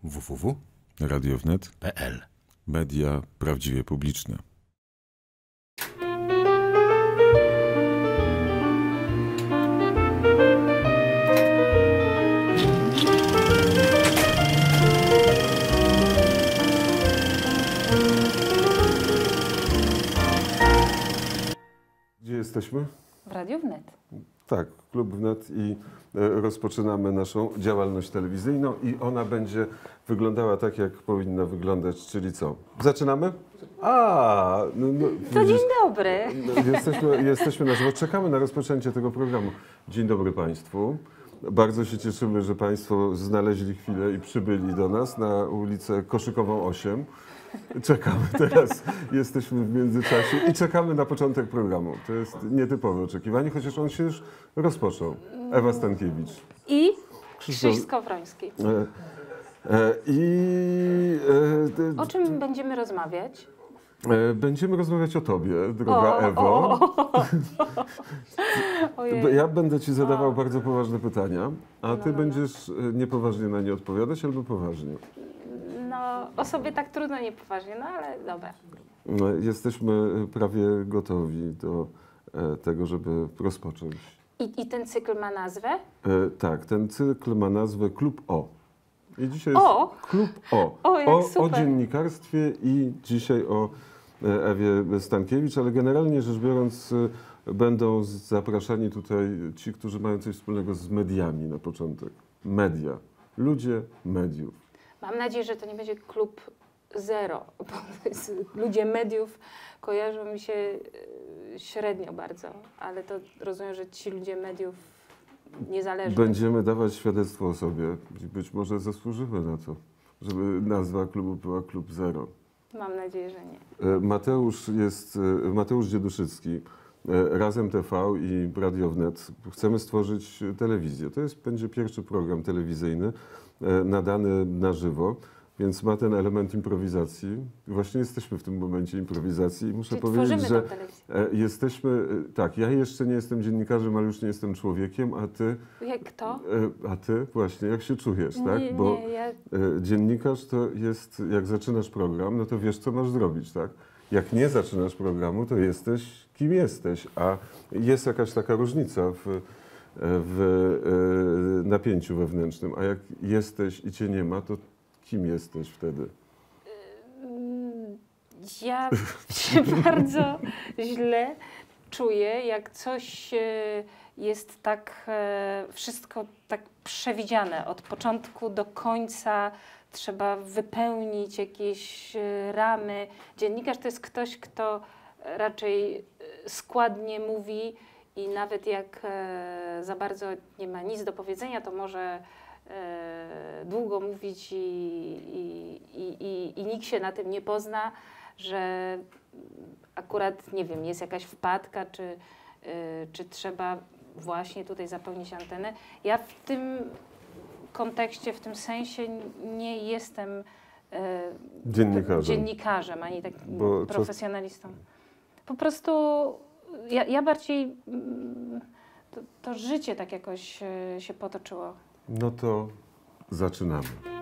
www.radiownet.pl. Media prawdziwie publiczne. Gdzie jesteśmy? W Radiu Wnet. Tak, Klub Wnet i rozpoczynamy naszą działalność telewizyjną i ona będzie wyglądała tak, jak powinna wyglądać, czyli co? Zaczynamy? To dzień dobry. Jesteśmy na żywo. Czekamy na rozpoczęcie tego programu. Dzień dobry Państwu. Bardzo się cieszymy, że Państwo znaleźli chwilę i przybyli do nas na ulicę Koszykową 8. Czekamy teraz, jesteśmy w międzyczasie i czekamy na początek programu. To jest nietypowe oczekiwanie, chociaż on się już rozpoczął. Ewa Stankiewicz. I Krzyś Skowroński. O czym będziemy rozmawiać? Będziemy rozmawiać o Tobie, droga Ewo. Ja będę Ci zadawał bardzo poważne pytania, a Ty będziesz niepoważnie na nie odpowiadać albo poważnie. No, o sobie tak trudno niepoważnie, no ale dobra. Jesteśmy prawie gotowi do tego, żeby rozpocząć. I ten cykl ma nazwę? Tak, ten cykl ma nazwę Klub O. I dzisiaj jest Klub O. O dziennikarstwie i dzisiaj o Ewie Stankiewicz, ale generalnie rzecz biorąc będą zapraszani tutaj ci, którzy mają coś wspólnego z mediami na początek. Media. Ludzie mediów. Mam nadzieję, że to nie będzie klub zero, bo ludzie mediów kojarzą mi się średnio bardzo, ale to rozumiem, że ci ludzie mediów niezależni. Będziemy dawać świadectwo o sobie i być może zasłużymy na to, żeby nazwa klubu była Klub Zero. Mam nadzieję, że nie. Mateusz Dzieduszycki, Razem TV i Radio Wnet. Chcemy stworzyć telewizję. Będzie pierwszy program telewizyjny nadany na żywo, więc ma ten element improwizacji. Właśnie jesteśmy w tym momencie improwizacji i muszę powiedzieć, że jesteśmy, tak, ja jeszcze nie jestem dziennikarzem, ale już nie jestem człowiekiem, a Ty... Jak kto? A Ty właśnie, jak się czujesz, tak? Ja... Dziennikarz to jest, jak zaczynasz program, no to wiesz, co masz zrobić, tak? Jak nie zaczynasz programu, to jesteś kim jesteś, a jest jakaś taka różnica w napięciu wewnętrznym, a jak jesteś i Cię nie ma, to kim jesteś wtedy? Ja się bardzo źle czuję, jak coś jest tak, wszystko tak przewidziane od początku do końca. Trzeba wypełnić jakieś ramy. Dziennikarz to jest ktoś, kto raczej składnie mówi i nawet jak za bardzo nie ma nic do powiedzenia, to może długo mówić i nikt się na tym nie pozna, że akurat, nie wiem, jest jakaś wpadka, czy trzeba właśnie tutaj zapełnić antenę. Ja w tym kontekście, w tym sensie nie jestem dziennikarzem, ani tak profesjonalistą. Po prostu ja bardziej to życie tak jakoś się potoczyło. No to zaczynamy.